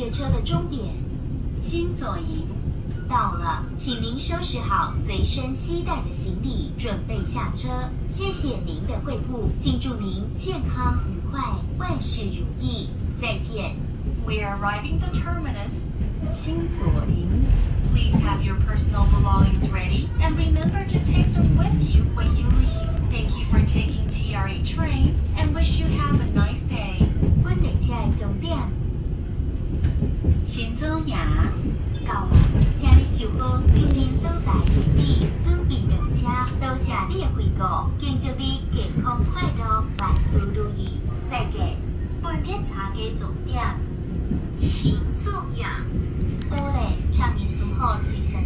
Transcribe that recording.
列车的终点新左营。到了，请您收拾好随身携带的行李，准备下车。谢谢您的惠顾，敬祝您健康愉快，万事如意。再见。 We are arriving the terminus. 新左营。 Please have your personal belongings ready and remember to take them with you when you leave. Thank you for taking TRE train and wish you have a nice day. 阮列车的终点新左营。 到了，请你收好随身所在行李，准备上车。多谢你的惠顾，敬祝你健康快乐，万事如意。再见。本列车的终点新左营。到了，请你收好随身